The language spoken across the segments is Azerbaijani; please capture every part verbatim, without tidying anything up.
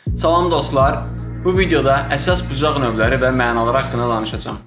Salam dostlar, bu videoda əsas bucaq növləri və mənaları haqqında danışacağam.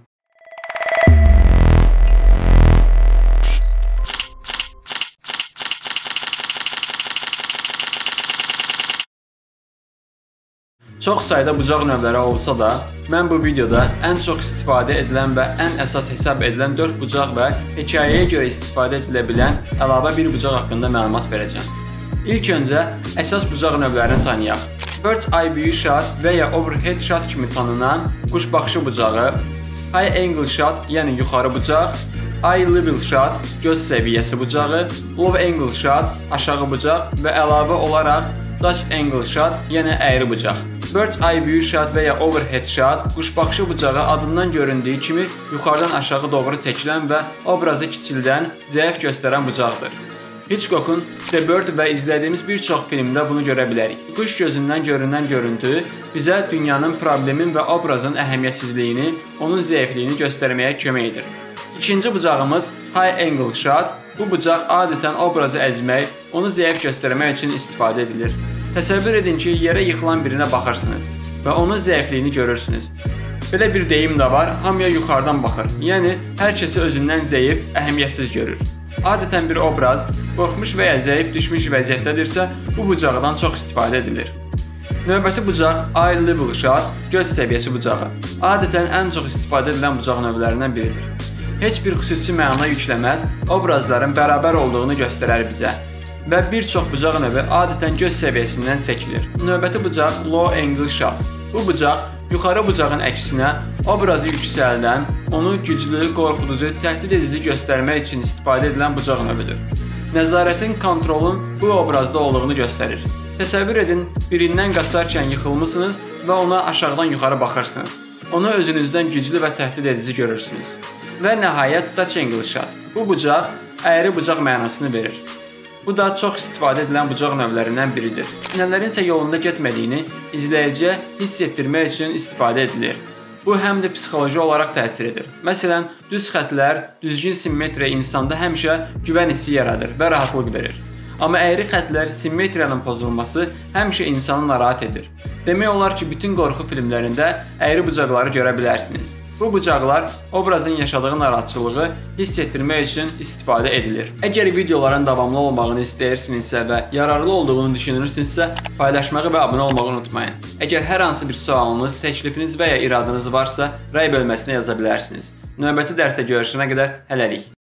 Çox sayda bucaq növləri olsa da, mən bu videoda ən çox istifadə edilən və ən əsas hesab edilən dörd bucaq və hekayəyə görə istifadə edilə bilən əlavə bir bucaq haqqında məlumat verəcəm. İlk öncə əsas bucaq növlərini tanıyaq. Bird's eye view shot və ya overhead shot kimi tanınan quş baxışı bucağı, high angle shot, yəni yuxarı bucaq, eye level shot, göz səviyyəsi bucağı, low angle shot, aşağı bucaq və əlavə olaraq Dutch angle shot, yəni əyri bucaq. Bird's eye view shot və ya overhead shot quş baxışı bucağı adından göründüyü kimi yuxarıdan aşağı doğru çəkilən və obrazı kiçildən, zəif göstərən bucaqdır. Hitchcock'un The Bird və izlədiyimiz bir çox filmdə bunu görə bilərik. Quş gözündən görünən görüntü bizə dünyanın problemin və obrazın əhəmiyyətsizliyini, onun zəifliyini göstərməyə kömək edir. İkinci bucağımız high angle shot. Bu bucaq adətən obrazı əzmək, onu zəif göstərmək üçün istifadə edilir. Təsəvvür edin ki, yerə yıxılan birinə baxırsınız və onun zəifliyini görürsünüz. Belə bir deyim də var, hamıya yuxarıdan baxır. Yəni, hər kəsi özündən zəif, əhəmiyyətsiz görür. Adətən bir obraz qorxmuş və ya zəif düşmüş vəziyyətdədirsə, bu bucaqdan çox istifadə edilir. Növbəti bucaq eye level shot, göz səviyyəsi bucağı. Adətən ən çox istifadə edilən bucaq növlərindən biridir. Heç bir xüsusi məna yükləməz, obrazların bərabər olduğunu göstərər bizə və bir çox bucaq növü adətən göz səviyyəsindən çəkilir. Növbəti bucaq low angle shot. Bu bucaq yuxarı bucağın əksinə obrazı yüksəldən, onu güclü, qorxuducu, təhdid edici göstərmək üçün istifadə edilən bucaq növüdür. Nəzarətin, kontrolun bu obrazda olduğunu göstərir. Təsəvvür edin, birindən qaçarkən yıxılmısınız və ona aşağıdan yuxarı baxırsınız. Onu özünüzdən güclü və təhdid edici görürsünüz. Və nəhayət Dutch angle shot. Bu bucaq əyri bucaq mənasını verir. Bu da çox istifadə edilən bucaq növlərindən biridir. Nələrin isə yolunda getmədiyini izləyiciyə hiss etdirmək üçün istifadə edilir. Bu həm də psixoloji olaraq təsir edir. Məsələn, düz xətlər, düzgün simmetriya insanda həmişə güvən hissi yaradır və rahatlıq verir. Amma əyri xətlər, simmetriyanın pozulması həmişə insanı narahat edir. Demək olar ki, bütün qorxu filmlərində əyri bucaqları görə bilərsiniz. Bu bucaqlar obrazın yaşadığı narahatçılığı hiss etdirmək üçün istifadə edilir. Əgər videoların davamlı olmağını istəyirsinizsə və yararlı olduğunu düşünürsinüzsə, paylaşmağı və abunə olmağı unutmayın. Əgər hər hansı bir sualınız, təklifiniz və ya iradınız varsa, rəy bölməsinə yaza bilərsiniz. Növbəti dərsdə görüşənə qədər hələlik.